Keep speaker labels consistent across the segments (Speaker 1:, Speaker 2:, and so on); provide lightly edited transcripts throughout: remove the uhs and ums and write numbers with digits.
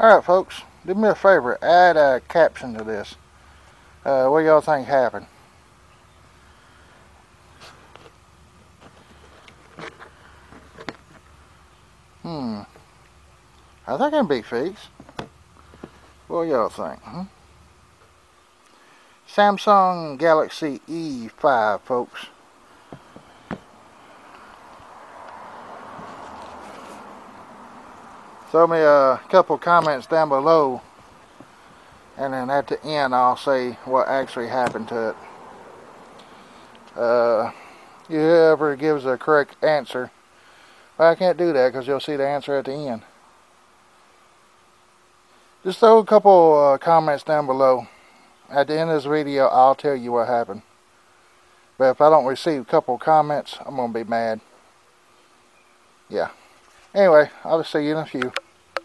Speaker 1: Alright folks, do me a favor, add a caption to this. What y'all think happened? I think it'd be fixed. What y'all think? Samsung Galaxy E5, folks. Throw me a couple comments down below, and then at the end I'll say what actually happened to it. Whoever gives a correct answer, well, I can't do that because you'll see the answer at the end. Just throw a couple comments down below. At the end of this video I'll tell you what happened. But if I don't receive a couple comments, I'm going to be mad. Yeah. Anyway, I'll see you in a few.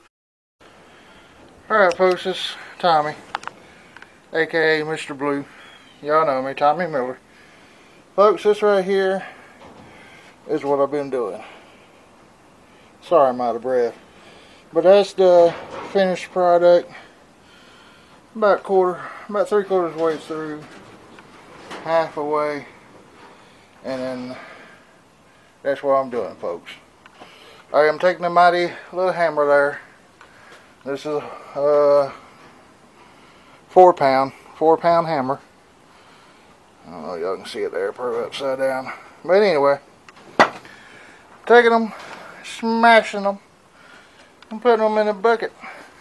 Speaker 1: Alright folks, this is Tommy, aka Mr. Blue. Y'all know me, Tommy Miller. Folks, this right here is what I've been doing. Sorry I'm out of breath. But that's the finished product. About 3/4 way through. Half away. And then that's what I'm doing, folks. I am taking a mighty little hammer there. This is a 4-pound hammer. I don't know if y'all can see it there, probably upside down. But anyway, taking them, smashing them, and putting them in a bucket.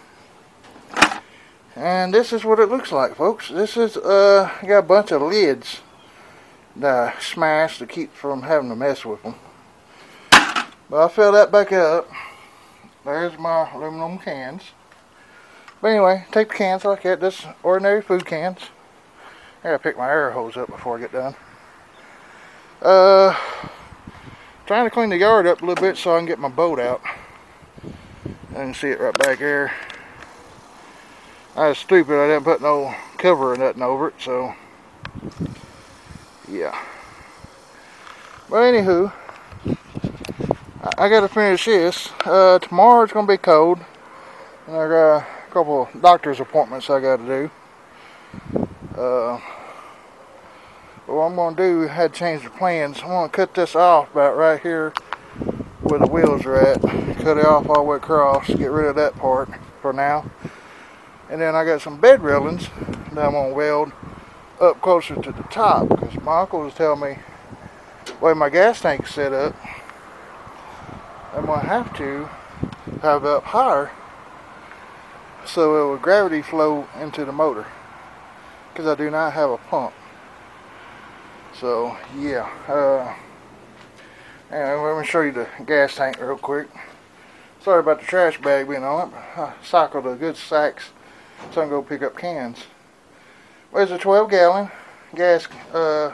Speaker 1: And this is what it looks like, folks. This is got a bunch of lids that I smashed to keep from having to mess with them. But I'll fill that back up. There's my aluminum cans. But anyway, take the cans like that, just ordinary food cans. I gotta pick my air hose up before I get done. Trying to clean the yard up a little bit so I can get my boat out. I can see it right back there. I was stupid, I didn't put no cover or nothing over it, so yeah. But anywho, I gotta finish this. Tomorrow it's gonna be cold, and I got a couple doctor's appointments I gotta do. What I'm gonna do, I had to change the plans. I'm gonna cut this off about right here where the wheels are at. Cut it off all the way across, get rid of that part for now. And then I got some bed railings that I'm gonna weld up closer to the top, because my uncle was telling me the way my gas tank is set up, I'm gonna have to have it up higher so it will gravity flow into the motor, because I do not have a pump. So yeah, anyway, let me show you the gas tank real quick. Sorry about the trash bag being on it, but I cycled a good sacks so I can go pick up cans. Well, it's a 12-gallon gas can.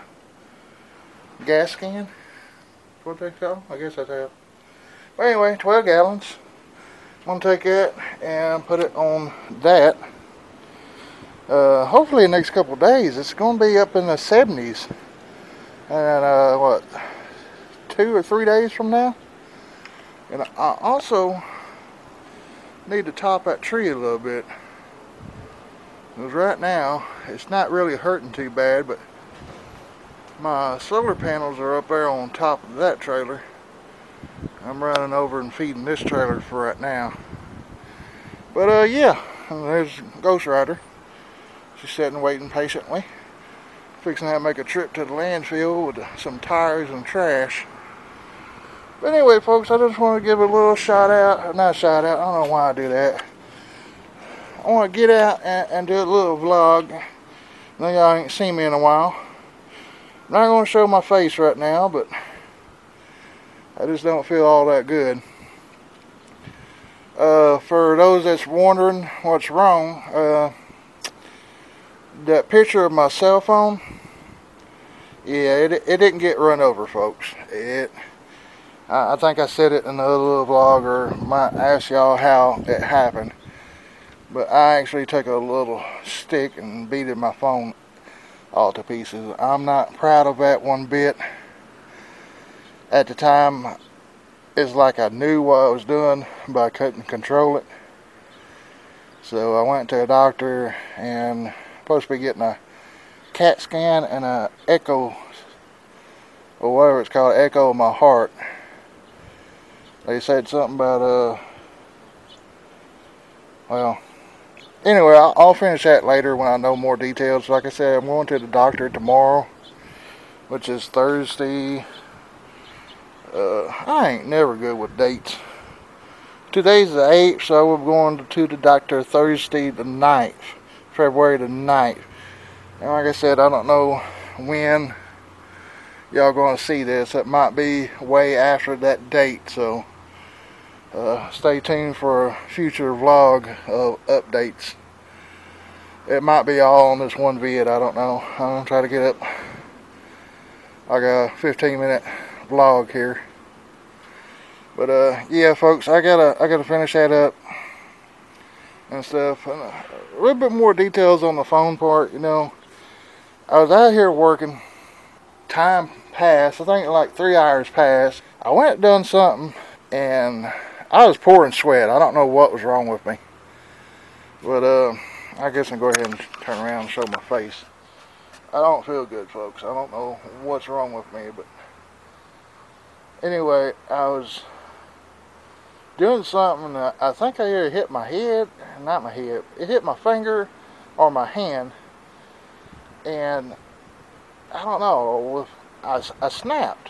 Speaker 1: What they call? I guess that's how. But anyway, 12 gallons. I'm gonna take that and put it on that. Hopefully in the next couple of days. It's gonna be up in the 70s. And what, 2 or 3 days from now? And I also need to top that tree a little bit. Because right now it's not really hurting too bad, but my solar panels are up there on top of that trailer. I'm running over and feeding this trailer for right now. But yeah, there's Ghost Rider. She's sitting waiting patiently. Fixing to make a trip to the landfill with some tires and trash. But anyway folks, I just want to give a little shout out. Not a shout out, I don't know why I do that. I want to get out and do a little vlog. I know y'all ain't seen me in a while. I'm not going to show my face right now, but I just don't feel all that good. For those that's wondering what's wrong, that picture of my cell phone, yeah, it didn't get run over, folks. I think I said it in another little vlog, or might ask y'all how it happened. But I actually took a little stick and beat my phone all to pieces. I'm not proud of that one bit. At the time, it's like I knew what I was doing, but I couldn't control it. So I went to a doctor and supposed to be getting a CAT scan and a echo, or whatever it's called, echo of my heart. They said something about, well, anyway, I'll finish that later when I know more details. Like I said, I'm going to the doctor tomorrow, which is Thursday. I ain't never good with dates. Today's the 8th, so we're going to the doctor Thursday the 9th, February the 9th. And like I said, I don't know when y'all going to see this. It might be way after that date, so stay tuned for a future vlog of updates. It might be all on this one vid, I don't know. I'm going to try to get up like a 15-minute vlog here. But yeah, folks, I gotta finish that up and stuff. And a little bit more details on the phone part. You know, I was out here working. Time passed. I think like 3 hours passed. I went and done something, and I was pouring sweat. I don't know what was wrong with me. But I guess I'll go ahead and turn around and show my face. I don't feel good, folks. I don't know what's wrong with me, but anyway, I was doing something, I think I either hit my head, not my head, it hit my finger or my hand, and I don't know, I snapped,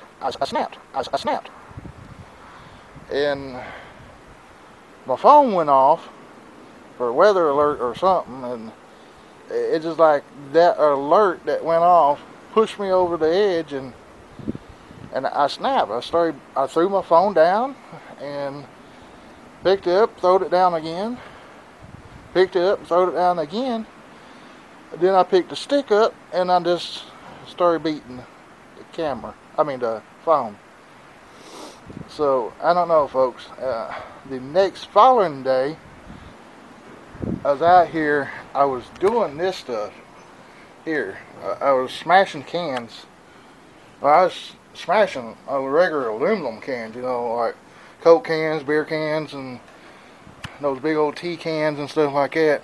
Speaker 1: and my phone went off for a weather alert or something, and it just like that alert that went off pushed me over the edge, and I snapped. I threw my phone down and picked it up, throwed it down again. Picked it up, throwed it down again. Then I picked the stick up and I just started beating the phone. So, I don't know, folks. The next following day, I was out here, I was doing this stuff here. I was smashing cans. Well, I was smashing regular aluminum cans, you know, like Coke cans, beer cans, and those big old tea cans and stuff like that.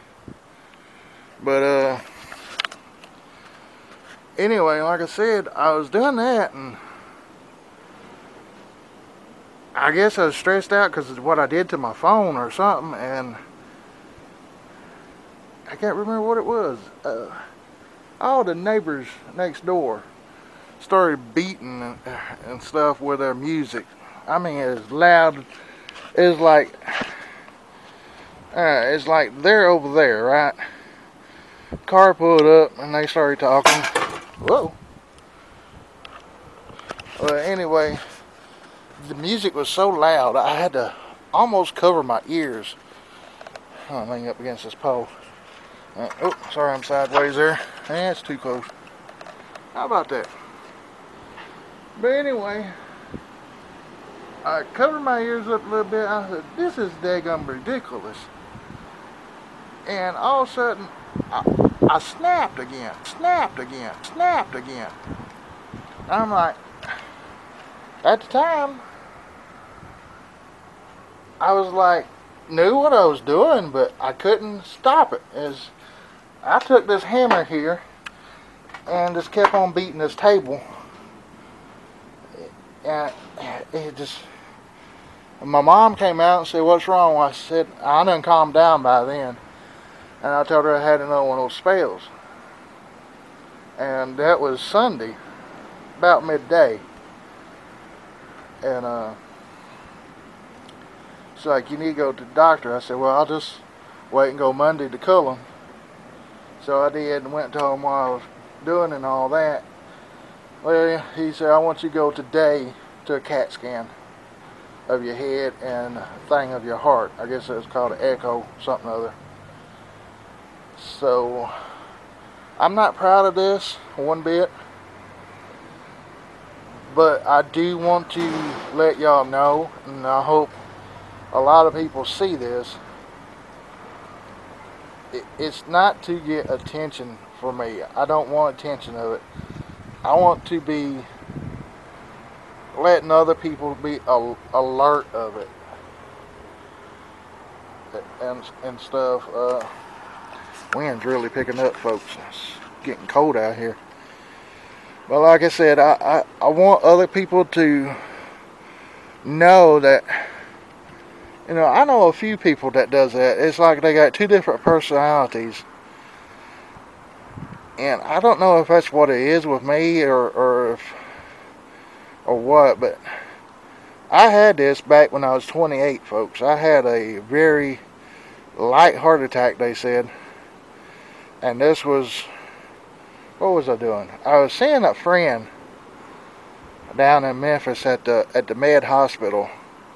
Speaker 1: But anyway, like I said, I was doing that, and I guess I was stressed out because of what I did to my phone or something, and I can't remember what it was. All the neighbors next door started beating and stuff with their music. I mean, it's loud. It's like they're over there, right? Car pulled up and they started talking. Whoa. Well, anyway, the music was so loud I had to almost cover my ears. I'm leaning up against this pole. Oh, sorry, I'm sideways there. It's too close. How about that? But anyway, I covered my ears up a little bit. I said, this is daggum ridiculous. And all of a sudden, I snapped again. I'm like, at the time, I was like, knew what I was doing, but I couldn't stop it. As I took this hammer here and just kept on beating this table. And it just, my mom came out and said, what's wrong? I said, I done calmed down by then. And I told her I had another one of those spells. And that was Sunday, about midday. And she's like, you need to go to the doctor. I said, well, I'll just wait and go Monday to Cullen. So I did and went and told him what I was doing and all that. Well, he said, I want you to go today to a CAT scan of your head and a thing of your heart. I guess it's called an echo, something or other. So, I'm not proud of this one bit. But I do want to let y'all know, and I hope a lot of people see this. It's not to get attention for me. I don't want attention of it. I want to be letting other people be alert of it. and stuff. Wind's really picking up, folks. It's getting cold out here. But like I said, I want other people to know that, I know a few people that does that. It's like they got two different personalities. And I don't know if that's what it is with me or what, but I had this back when I was 28, folks. I had a very light heart attack, they said. And this was, what was I doing? I was seeing a friend down in Memphis at the Med Hospital.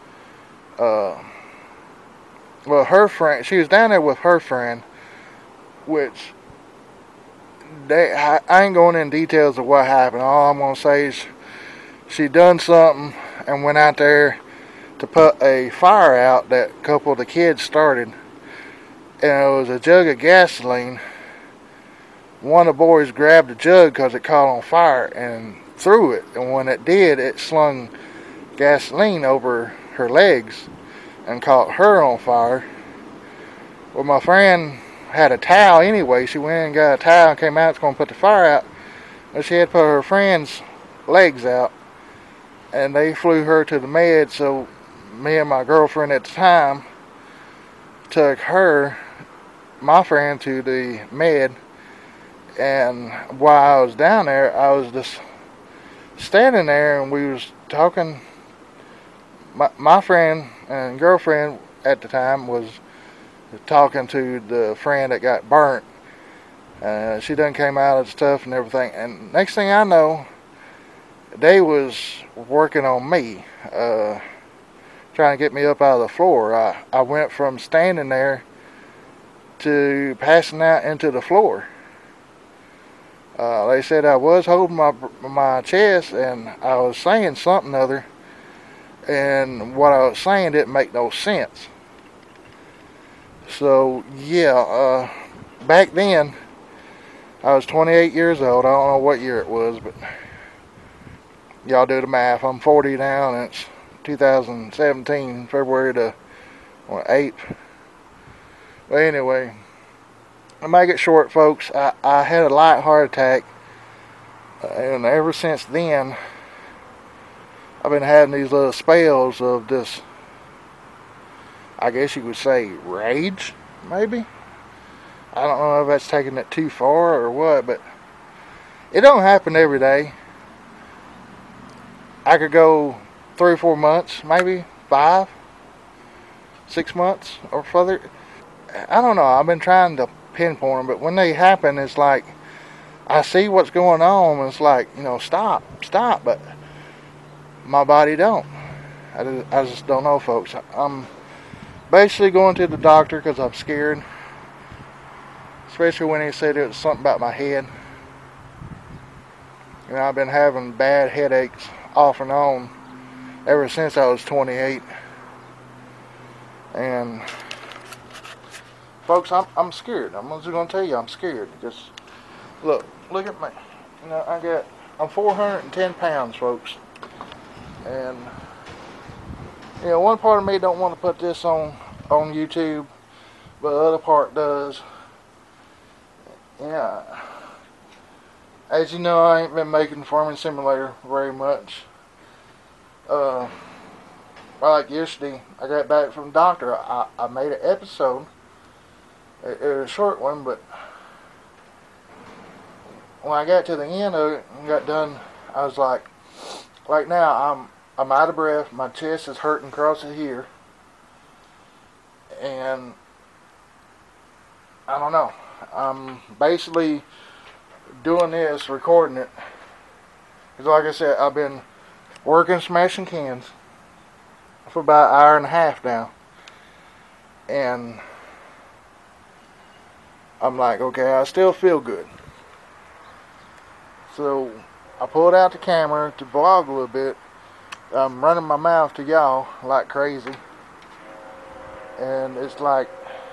Speaker 1: Well, her friend, she was down there with her friend, which I ain't going in details of what happened. All I'm gonna say is she done something and went out there to put a fire out that a couple of the kids started, and it was a jug of gasoline. One of the boys grabbed the jug because it caught on fire and threw it, and when it did, it slung gasoline over her legs and caught her on fire. Well, my friend had a towel anyway. She went and got a towel and came out, was going to put the fire out, but she had to put her friend's legs out, and they flew her to the med. So me and my girlfriend at the time took my friend, to the med. And while I was down there, I was just standing there, and we was talking. My friend and girlfriend at the time was talking to the friend that got burnt. She done came out of stuff and everything. And next thing I know, they was working on me, trying to get me up out of the floor. I went from standing there to passing out into the floor. They said I was holding my chest, and I was saying something other, and what I was saying didn't make no sense. So yeah, back then I was 28 years old. I don't know what year it was, but y'all do the math. I'm 40 now, and it's 2017, February the 8th. But anyway, to make it short, folks, I had a light heart attack, and ever since then, I've been having these little spells of this, I guess you could say, rage, maybe? I don't know if that's taking it too far or what, but it don't happen every day. I could go 3 or 4 months, maybe 5, 6 months or further. I don't know. I've been trying to pinpoint them, but when they happen, it's like I see what's going on, and it's like, stop, but my body don't. I just don't know, folks. I'm basically going to the doctor because I'm scared, especially when he said it was something about my head. I've been having bad headaches off and on ever since I was 28, and folks, I'm scared. I'm just gonna tell you, I'm scared. Just look at me. I'm 410 pounds, folks, and one part of me don't want to put this on YouTube, but the other part does. Yeah. As you know, I ain't been making Farming Simulator very much. Like yesterday, I got back from the doctor. I made an episode. It was a short one, but when I got to the end of it and got done, I was like, right now I'm out of breath. My chest is hurting across here, and I don't know. I'm basically doing this, recording it, because like I said, I've been working smashing cans for about an hour and a half now, and I'm like, okay, I still feel good. So I pulled out the camera to vlog a little bit. I'm running my mouth to y'all like crazy, and it's like,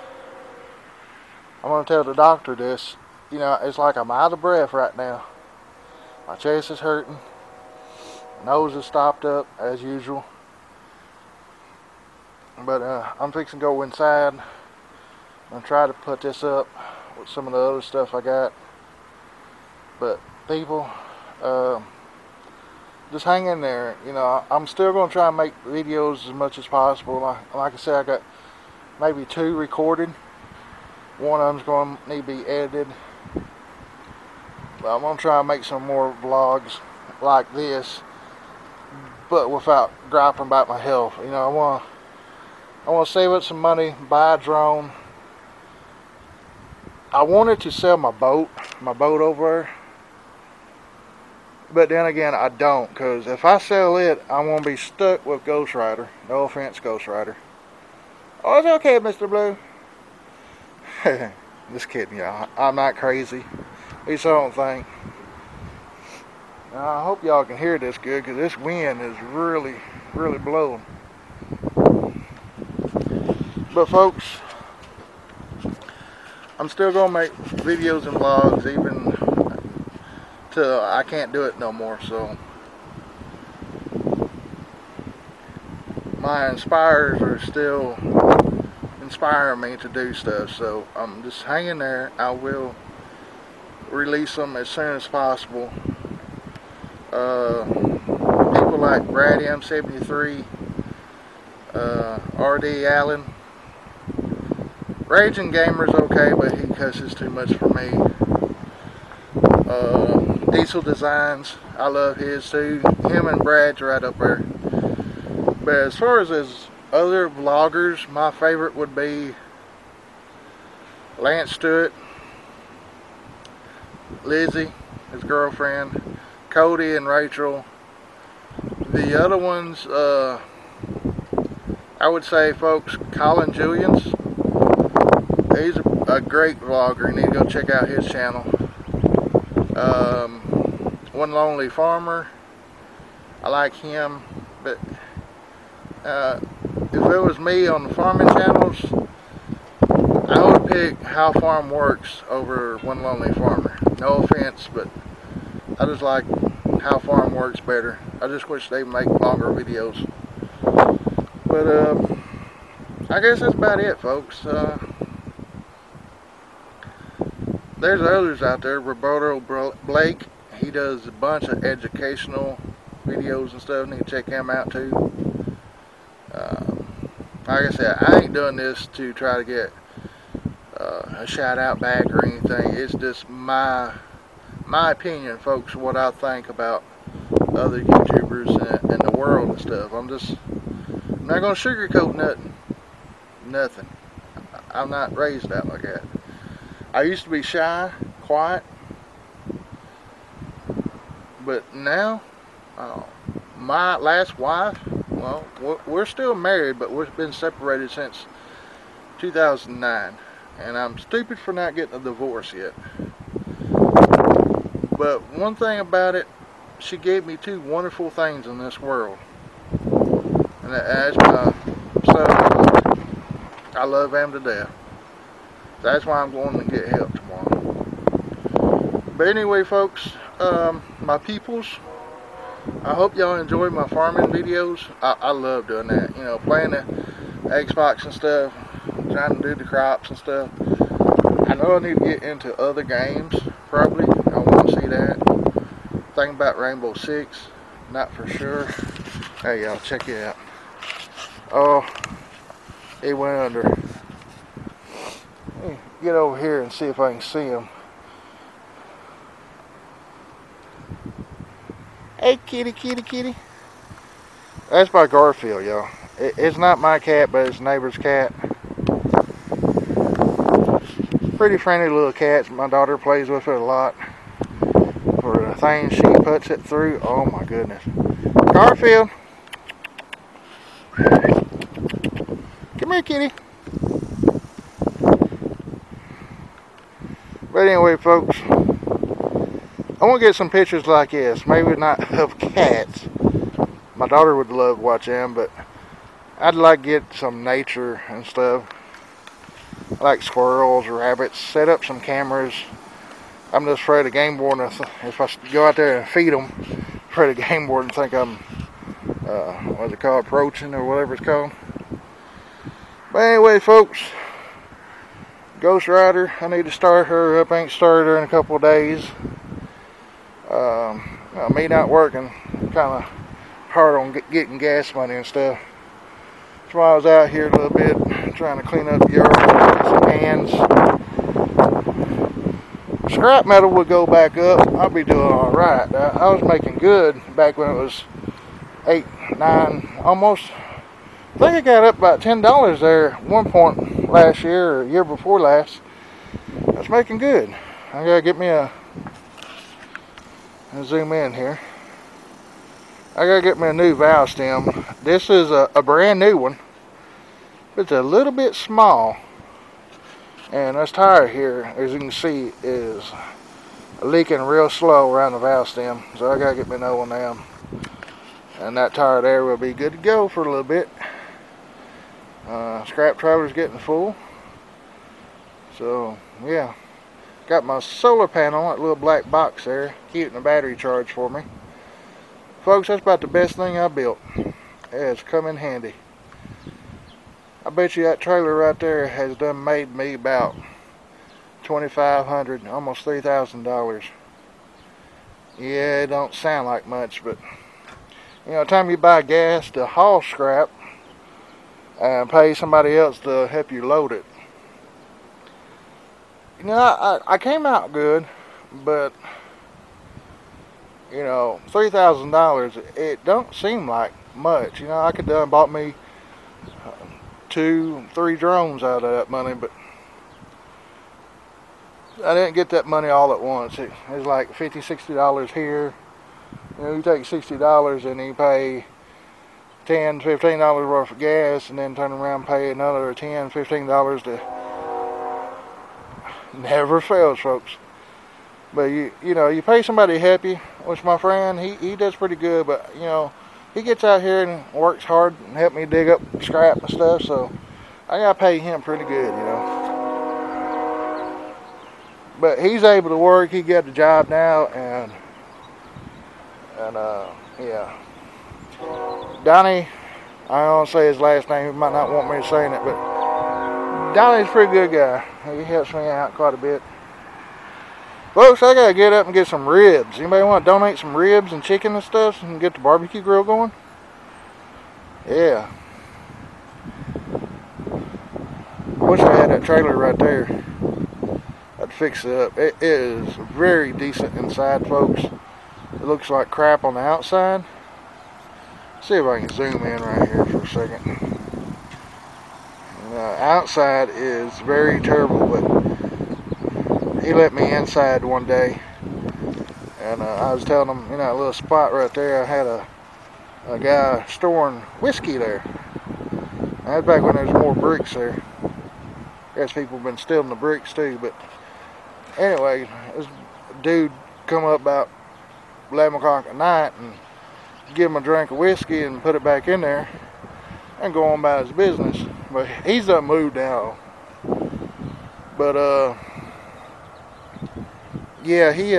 Speaker 1: I'm going to tell the doctor this. It's like I'm out of breath right now. My chest is hurting. My nose is stopped up as usual. But I'm fixing to go inside and try to put this up with some of the other stuff I got. But people, just hang in there. You know, I'm still going to try and make videos as much as possible. Like I said, I got maybe 2 recorded. One of them's going to need to be edited. But I'm going to try and make some more vlogs like this, but without griping about my health. You know, I want to save up some money, buy a drone. I wanted to sell my boat over there. But then again, I don't, because if I sell it, I'm going to be stuck with Ghost Rider. No offense, Ghost Rider. Oh, it's okay, Mr. Blue. Just kidding, y'all. I'm not crazy. At least I don't think. Now, I hope y'all can hear this good, because this wind is really, really blowing. But folks, I'm still going to make videos and vlogs even till I can't do it no more. So my inspirers are still inspiring me to do stuff. So I'm just hanging there. I will release them as soon as possible. People like Brad M73, RD Allen. Raging Gamer's okay, but he cusses too much for me. Diesel Designs, I love his too. Him and Brad's right up there. But as far as his other vloggers, my favorite would be Lance Stewart, Lizzie, his girlfriend, Cody and Rachel. The other ones, I would say, folks, Colin Julians. He's a great vlogger. You need to go check out his channel. One Lonely Farmer, I like him. But if it was me on the farming channels, I would pick How Farm Works over One Lonely Farmer. No offense, but I just like How Farm Works better. I just wish they'd make longer videos. But I guess that's about it, folks. There's others out there. Roberto Blake, he does a bunch of educational videos and stuff. You need to check him out too. Like I said, I ain't doing this to try to get a shout out back or anything. It's just my opinion, folks, what I think about other YouTubers and the world and stuff. I'm not gonna sugarcoat nothing. I'm not raised out like that. I used to be shy, quiet, but now, my last wife, well, we're still married, but we've been separated since 2009, and I'm stupid for not getting a divorce yet. But one thing about it, she gave me 2 wonderful things in this world, and that's my son. I love him to death. That's why I'm going to get help tomorrow. But anyway, folks, my peoples, I hope y'all enjoy my farming videos. I love doing that. You know, playing the Xbox and stuff, trying to do the crops and stuff. I know I need to get into other games, probably. I want to see that. Thinking about Rainbow Six, not for sure. Hey, y'all, check it out. Oh, it went under. Get over here and see if I can see him. Hey, kitty, kitty, kitty. That's by Garfield, y'all. It's not my cat, but it's neighbor's cat. Pretty friendly little cat. My daughter plays with it a lot. For the things she puts it through. Oh my goodness. Garfield. Come here, kitty. But anyway, folks, I want to get some pictures like this. Maybe not of cats. My daughter would love watching them, but I'd like to get some nature and stuff. I like squirrels, rabbits. Set up some cameras. I'm just afraid of game warden. If I go out there and feed them, afraid of game warden think I'm, what's it called, poaching or whatever it's called. But anyway, folks, Ghost Rider, I need to start her up. I ain't started her in a couple of days. Me not working, kind of hard on getting gas money and stuff. That's why I was out here a little bit trying to clean up the yard, get some cans. Scrap metal would go back up. I'll be doing all right. I was making good back when it was 8, 9, almost. I think I got up about $10 there at one point last year or year before last. I was making good. I gotta get me a zoom in here. I gotta get me a new valve stem. This is a brand new one. It's a little bit small. And this tire here, as you can see, is leaking real slow around the valve stem. So I gotta get me another one now. And that tire there will be good to go for a little bit. Scrap trailer's getting full. So, yeah. Got my solar panel, that little black box there, keeping the battery charged for me. Folks, that's about the best thing I built. It's come in handy. I bet you that trailer right there has done made me about $2,500, almost $3,000. Yeah, it don't sound like much, but you know, the time you buy gas to haul scrap and pay somebody else to help you load it. You know, I came out good, but you know, $3,000, it don't seem like much. You know, I could done bought me 2, 3 drones out of that money, but I didn't get that money all at once. It was like $50, $60 here. You know, you take $60 and you pay $10, $15 worth of gas, and then turn around and pay another $10, $15 to. Never fails, folks. But you know, you pay somebody to help you, which my friend, he does pretty good, but you know, he gets out here and works hard and help me dig up scrap and stuff, so I gotta pay him pretty good, you know. But he's able to work, he got the job now, and yeah. Donnie, I don't want to say his last name, he might not want me to say it, but Donnie's a pretty good guy. He helps me out quite a bit. Folks, I gotta get up and get some ribs. Anybody want to donate some ribs and chicken and stuff and get the barbecue grill going? Yeah. Wish I had that trailer right there. I'd fix it up. It is very decent inside, folks. It looks like crap on the outside. See if I can zoom in right here for a second. Outside is very terrible, but he let me inside one day, and I was telling him, you know, a little spot right there, I had a guy storing whiskey there. That's back when there was more bricks there. I guess people have been stealing the bricks too, but anyway, this dude come up about 11 o'clock at night and give him a drink of whiskey and put it back in there and go on about his business. But he's done moved now. But yeah, he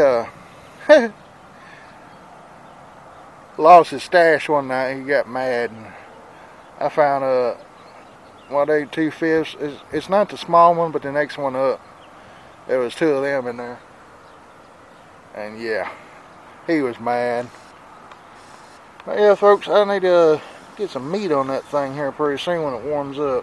Speaker 1: lost his stash one night. He got mad, and I found well, they 2/5. It's not the small one, but the next one up, there was 2 of them in there. And yeah, he was mad. But yeah, folks, I need to get some meat on that thing here pretty soon when it warms up.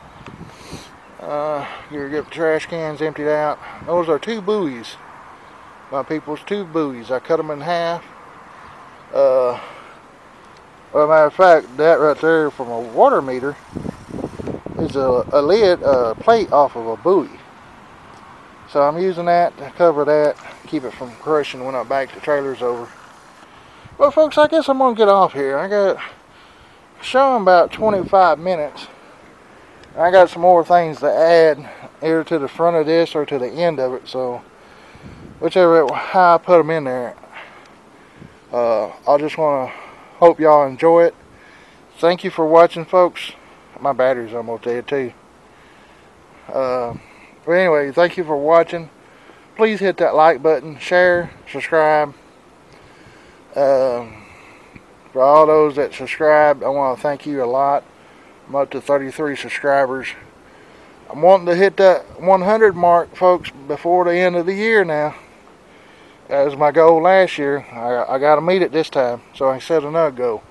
Speaker 1: Get the trash cans emptied out. Those are 2 buoys. My people's 2 buoys. I cut them in half. Well, matter of fact, that right there from a water meter is a lid, plate off of a buoy. So I'm using that to cover that, keep it from crushing when I back the trailers over. Well, folks, I guess I'm gonna get off here. I got showing about 25 minutes. I got some more things to add either to the front of this or to the end of it, so whichever how I put them in there. I just want to hope y'all enjoy it. Thank you for watching, folks. My battery's almost dead too. But anyway, thank you for watching. Please hit that like button, share, subscribe. For all those that subscribed, I want to thank you a lot. I'm up to 33 subscribers. I'm wanting to hit that 100 mark, folks, before the end of the year now. That was my goal last year. I got to meet it this time, so I set another goal.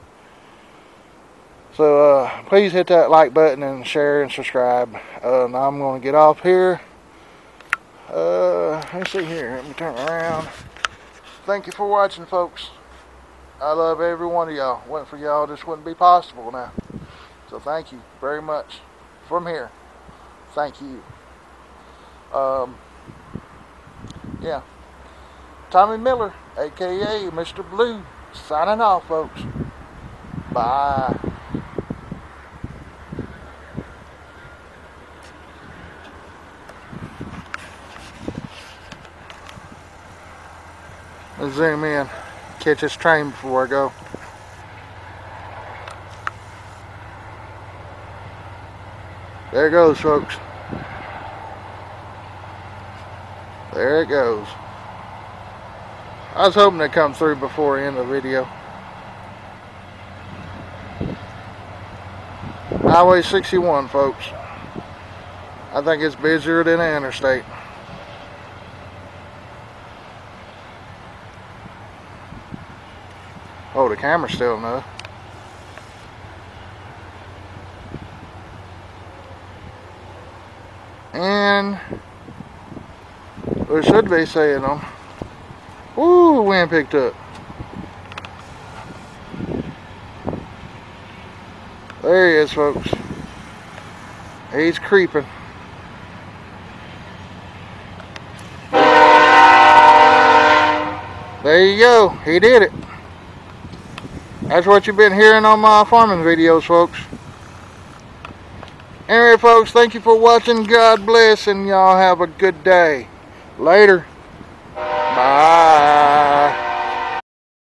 Speaker 1: So please hit that like button and share and subscribe. Now I'm going to get off here. Let's see here. Let me turn around. Thank you for watching, folks. I love every one of y'all. Wasn't for y'all, this wouldn't be possible now. So thank you very much. From here, thank you. Yeah. Tommy Miller, aka Mr. Blue, signing off, folks. Bye. Let's zoom in, catch this train before I go. There it goes, folks. There it goes. I was hoping to come through before the end of the video. Highway 61, folks. I think it's busier than an interstate. Oh, the camera's still no. And it should be saying them. Ooh, wind picked up. There he is, folks. He's creeping. There you go. He did it. That's what you've been hearing on my farming videos, folks. Anyway, folks, thank you for watching. God bless, and y'all have a good day. Later. Bye.